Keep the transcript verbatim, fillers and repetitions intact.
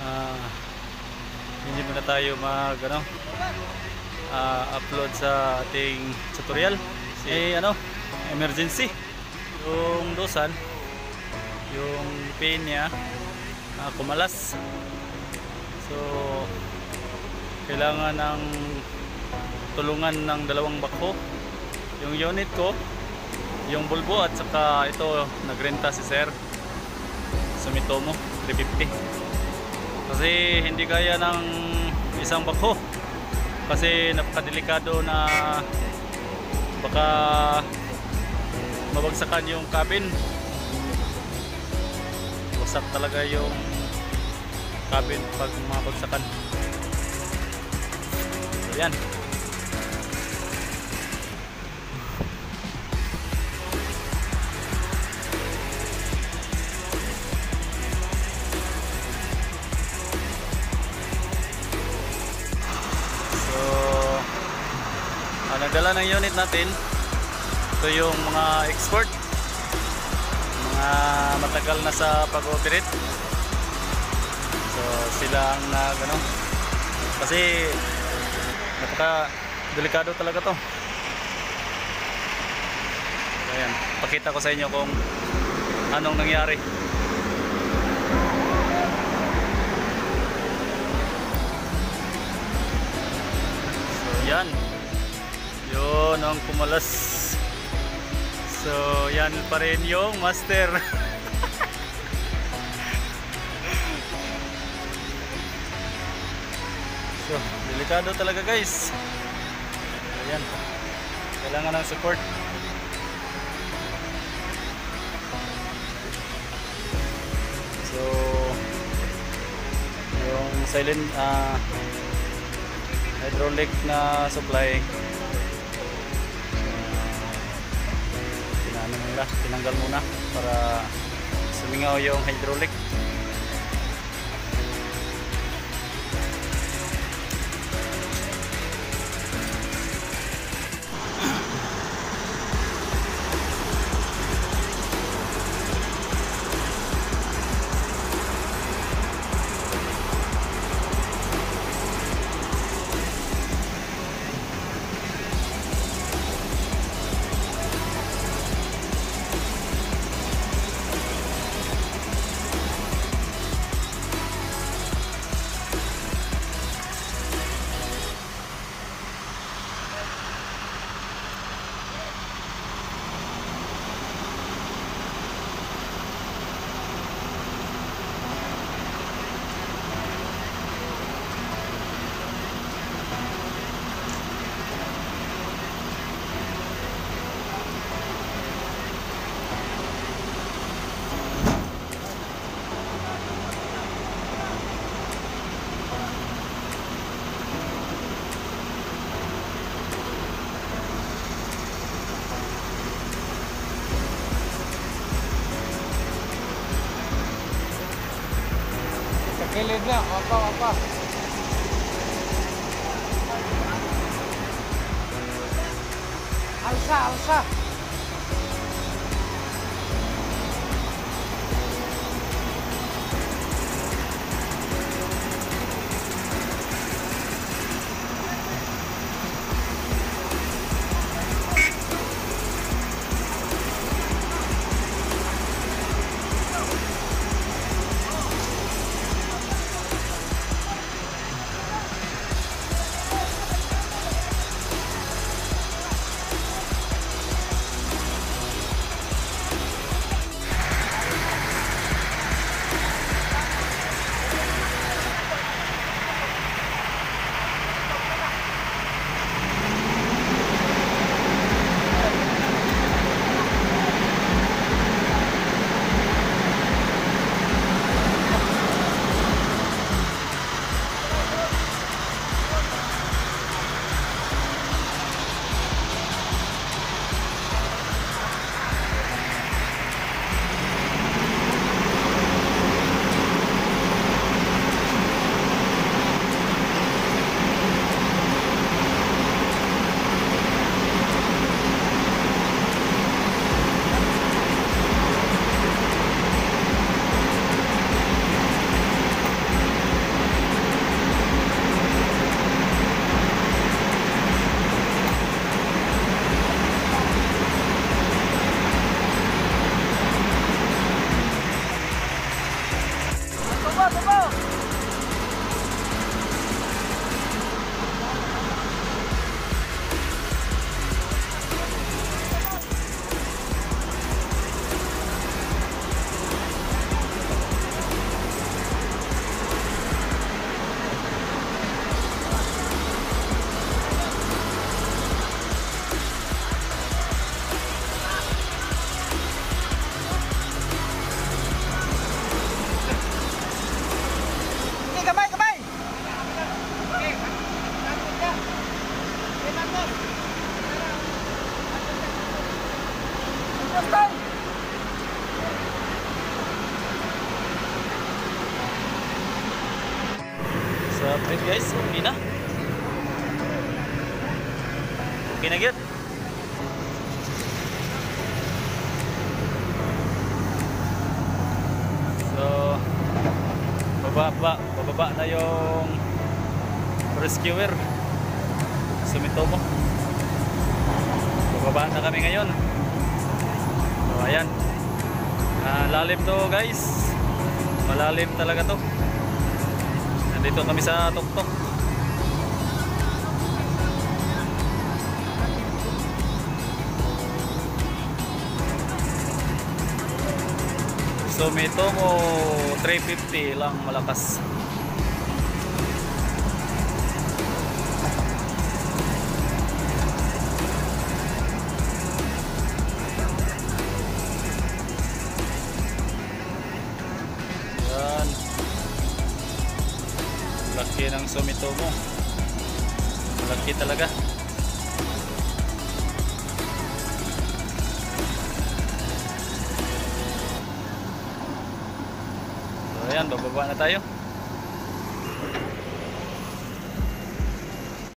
uh, hindi muna tayo mag ano, uh, upload sa ating tutorial. Eh ano, emergency yung dosan, yung pin niya uh, kumalas, so kailangan ng tulungan ng dalawang bakho, yung unit ko, yung bulbo, at saka ito nagrenta si sir Sumitomo three fifty kasi hindi kaya ng isang bakho, kasi napakadelikado na baka mabagsakan yung cabin. Wasak talaga yung cabin pag mabagsakan. So yan. So ang nagdala ng unit natin, ito yung mga expert, mga matagal na sa pag-operate. So sila ang nag ano, kasi napaka delikado talaga to. Ayan, pakita ko sa inyo kung anong nangyari. So yan, yun ang kumalas. So yan pa rin yung master. So delikado talaga guys. Ayan, kailangan ng support. So yung silent uh, hydraulic na supply, ano nila, tinanggal muna para sumingaw yung hydraulic. Gilid lang, apa apa. Alsa, alsa. Grabe guys, okay na. Okay na gyud. So, bababa, bababa na yung rescuer. Sumitomo. Bababa na kami ngayon. So, ayan. Ah, lalim to guys. Malalim talaga to. Nandito kami sa tuktok. Sumitomo three fifty lang malakas. Yan. Laki ng Sumitomo. Malaki talaga. So, ayan, bababa na tayo.